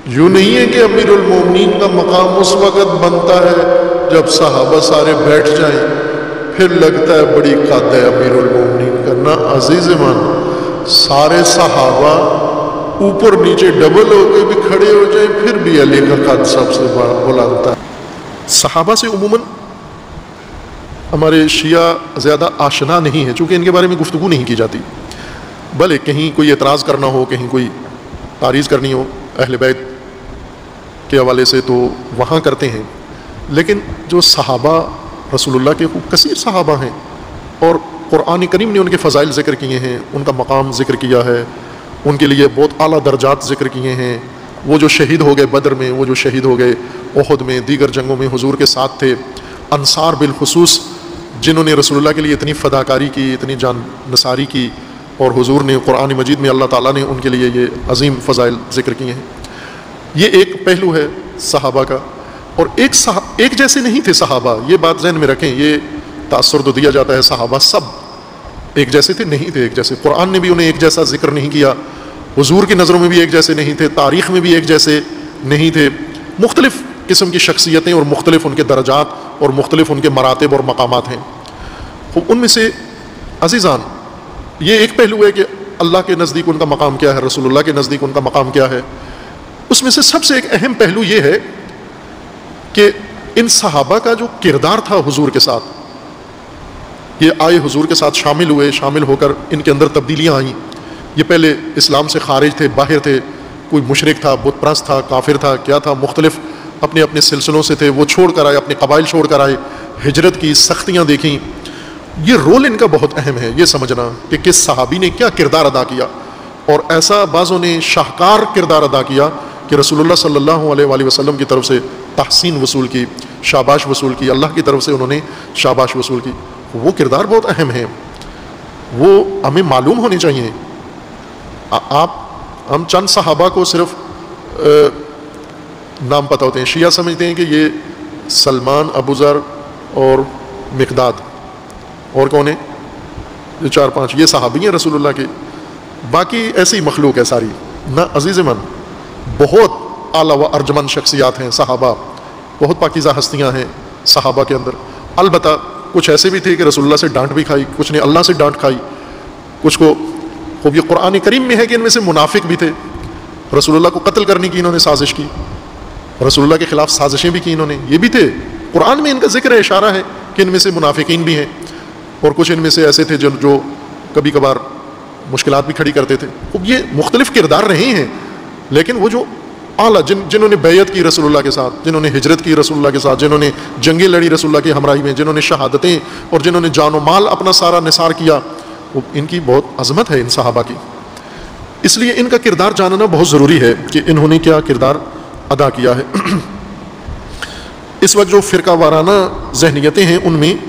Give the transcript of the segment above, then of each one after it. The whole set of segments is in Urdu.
یوں نہیں ہے کہ امیر المومنین کا مقام اس وقت بنتا ہے جب صحابہ سارے بیٹھ جائیں، پھر لگتا ہے بڑی قد ہے امیر المومنین کرنا۔ عزیز من، سارے صحابہ اوپر نیچے ڈبل ہو کے بھی کھڑے ہو جائیں پھر بھی علی کا قد سب سے بلند ہے۔ صحابہ سے عموماً ہمارے شیعہ زیادہ آشنا نہیں ہیں، چونکہ ان کے بارے میں گفتگو نہیں کی جاتی، بھلے کہیں کوئی اعتراض کرنا ہو، کہیں کوئی تعریض کرنی ہو اہل بیت کے حوالے سے تو وہاں کرتے ہیں، لیکن جو صحابہ رسول اللہ کے خوب کثیر صحابہ ہیں اور قرآن کریم نے ان کے فضائل ذکر کیے ہیں، ان کا مقام ذکر کیا ہے، ان کے لیے بہت اعلیٰ درجات ذکر کیے ہیں۔ وہ جو شہید ہو گئے بدر میں، وہ جو شہید ہو گئے احد میں، دیگر جنگوں میں حضور کے ساتھ تھے، انصار بالخصوص جنہوں نے رسول اللہ کے لیے اتنی فداکاری کی، اتنی جان نثاری کی، اور حضور نے قرآن مجید میں اللہ تعالیٰ نے ان کے لیے یہ عظیم فضائل ذکر کیے ہیں۔ یہ ایک پہلو ہے صحابہ کا۔ اور ایک جیسے نہیں تھے صحابہ، یہ بات ذہن میں رکھیں، یہ تاثر تو دیا جاتا ہے صحابہ سب ایک جیسے تھے، نہیں تھے ایک جیسے۔ قرآن نے بھی انہیں ایک جیسا ذکر نہیں کیا، حضور کی نظروں میں بھی ایک جیسے نہیں تھے، تاریخ میں بھی ایک جیسے نہیں تھے، مختلف قسم کی شخصیتیں اور مختلف ان کے درجات اور مختلف ان کے مراتب اور مقامات ہیں۔ ان میں سے عزیزان یہ ایک پہلو ہے کہ اللہ کے نزدیک ان کا مقام کیا ہے، رسول اللہ کے نزدیک ان کا مقام کیا ہے۔ اس میں سے سب سے ایک اہم پہلو یہ ہے کہ ان صحابہ کا جو کردار تھا حضور کے ساتھ، یہ آئے حضور کے ساتھ شامل ہوئے، شامل ہو کر ان کے اندر تبدیلیاں آئیں۔ یہ پہلے اسلام سے خارج تھے، باہر تھے، کوئی مشرک تھا، بت پرست تھا، کافر تھا، کیا تھا، مختلف اپنے اپنے سلسلوں سے تھے، وہ چھوڑ کر آئے، اپنے قبائل چھوڑ کر آئے، ہجرت کی، سختیاں دیکھیں۔ یہ رول ان کا بہت اہم ہے، یہ سمجھنا کہ کس صحابی نے کیا کردار ادا کیا، اور ایسا بعضوں نے شاہکار کردار ادا کیا کہ رسول اللہ صلی اللہ علیہ وآلہ وسلم کی طرف سے تحسین وصول کی، شاباش وصول کی، اللہ کی طرف سے انہوں نے شاباش وصول کی۔ وہ کردار بہت اہم ہے، وہ ہمیں معلوم ہونے چاہیے۔ ہم چند صحابہ کو صرف نام پتہ ہوتے ہیں، شیعہ سمجھتے ہیں کہ یہ سلمان، ابو ذر اور مقداد، اور کون ہیں یہ 4-5، یہ صحابی ہیں رسول اللہ کے، باقی ایسی مخلوق ہے ساری۔ نہ عزیز من، بہت اعلیٰ و ارجمند شخصیات ہیں صحابہ، بہت پاکیزہ ہستیاں ہیں صحابہ کے اندر۔ البتہ کچھ ایسے بھی تھے کہ رسول اللہ سے ڈانٹ بھی کھائی، کچھ نے اللہ سے ڈانٹ کھائی، کچھ کو خوب یہ قرآن کریم میں ہے کہ ان میں سے منافق بھی تھے، رسول اللہ کو قتل کرنے کی انہوں نے سازش کی، رسول اللہ کے خلاف سازشیں بھی کی انہوں نے، یہ بھی تھے۔ قرآن میں ان کا ذکر ہے، اشارہ ہے کہ ان میں سے منافقین بھی ہیں، اور کچھ ان میں سے ایسے تھے جو کبھی کبھار مشکلات بھی کھڑی کرتے تھے۔ خوب یہ مختلف کردار رہے ہیں، لیکن وہ جو اعلیٰ جنہوں نے بیعت کی رسول اللہ کے ساتھ، جنہوں نے ہجرت کی رسول اللہ کے ساتھ، جنہوں نے جنگیں لڑی رسول اللہ کی ہمراہی میں، جنہوں نے شہادتیں اور جنہوں نے جان و مال اپنا سارا نثار کیا، وہ ان کی بہت عظمت ہے ان صحابہ کی۔ اس لیے ان کا کردار جاننا بہت ضروری ہے کہ انہوں نے کیا کردار ادا کیا ہے۔ اس وقت جو فرقہ وارانہ ذہنیتیں ہیں ان میں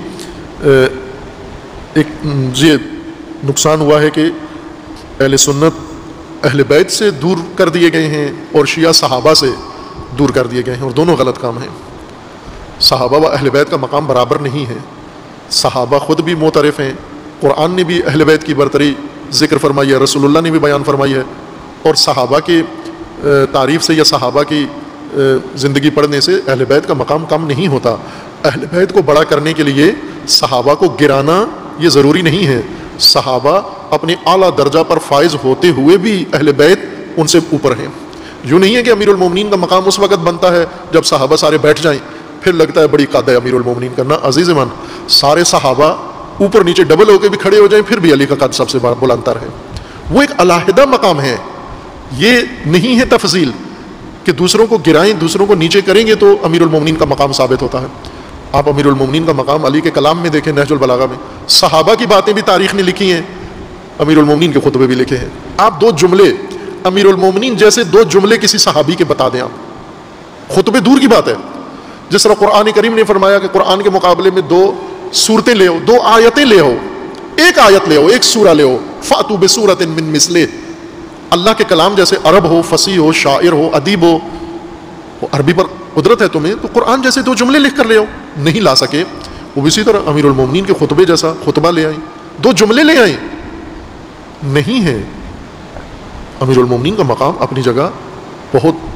ایک یہ نقصان ہوا ہے کہ اہل سنت اہل بیت سے دور کر دیے گئے ہیں اور شیعہ صحابہ سے دور کر دیے گئے ہیں، اور دونوں غلط کام ہیں۔ صحابہ و اہل بیت کا مقام برابر نہیں ہے، صحابہ خود بھی معترف ہیں، قرآن نے بھی اہل بیت کی برتری ذکر فرمائی ہے، رسول اللہ نے بھی بیان فرمائی ہے، اور صحابہ کی تعریف سے یا صحابہ کی زندگی پڑھنے سے اہل بیت کا مقام کم نہیں ہوتا۔ اہل بیت کو بڑا کرنے کے لیے صحابہ کو گرانا یہ ضروری نہیں ہے، صحابہ اپنے اعلیٰ درجہ پر فائز ہوتے ہوئے بھی اہل بیت ان سے اوپر ہیں۔ یوں نہیں ہے کہ امیر المومنین کا مقام اس وقت بنتا ہے جب صحابہ سارے بیٹھ جائیں، پھر لگتا ہے بڑی قد ہے امیر المومنین کرنا۔ عزیز من، سارے صحابہ اوپر نیچے ڈبل ہو کے بھی کھڑے ہو جائیں پھر بھی علی کا قد سب سے بلند تر ہے۔ وہ ایک علیحدہ مقام ہے، یہ نہیں ہے تفضیل کہ دوسروں کو گرائیں، دوسروں کو نیچے کریں گے تو امیر المومنین کا مقام ثابت ہوتا ہے۔ آپ امیر المومنین کا مقام علی کے کلام میں دیکھیں، نہج البلاغہ میں صحابہ کی باتیں بھی تاریخ نے لکھی ہیں، امیر المومنین کے خطبے بھی لکھے ہیں۔ آپ دو جملے امیر المومنین جیسے دو جملے کسی صحابی کے بتا دیں، آپ خطبے دور کی بات ہے۔ جس طرح قرآن کریم نے فرمایا کہ قرآن کے مقابلے میں 2 صورتیں لے ہو، 2 آیتیں لے ہو، ایک آیت لے ہو، ایک سورہ لے ہو، فَأْتُوا بِسُورَةٍ مِّن مِّثْلِهِ۔ اللہ کے کلام جیسے عرب ہو، فصیح ہو، شاعر ہو، ادیب ہو، عربی پر قدرت ہے تمہیں تو قرآن جیسے 2 جملے لکھ کر لے آؤ، نہیں لا سکے وہ اسی طرح امیر المومنین کے خطبے جیسا خطبہ لے آئیں، 2 جملے لے آئیں، نہیں ہے۔ امیر المومنین کا مقام اپنی جگہ بہت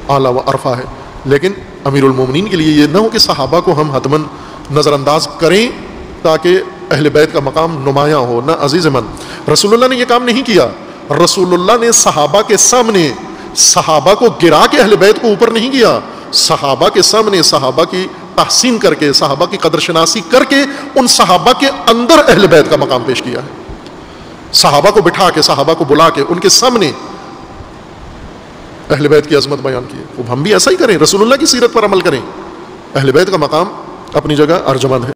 اعلیٰ و عرفہ ہے. لیکن امیر المومنین کے لیے یہ نہ ہو کہ صحابہ کو ہم حتماً نظر انداز کریں تاکہ اہل بیت کا مقام نمایاں ہو. نہ عزیز من، رسول اللہ نے یہ کام نہیں کیا. رسول اللہ نے صحابہ کے سامنے صحابہ کو گرا کے اہل بیت کو اوپر نہیں کیا. صحابہ کے سامنے صحابہ کی تحسین کر کے، صحابہ کی قدر شناسی کر کے ان صحابہ کے اندر اہل بیت کا مقام پیش کیا ہے. صحابہ کو بٹھا کے، صحابہ کو بلا کے ان کے سامنے اہل بیت کی عظمت بیان کی. اب ہم بھی ایسا ہی کریں، رسول اللہ کی سیرت پر عمل کریں. اہل بیت کا مقام اپنی جگہ ارجمند ہے.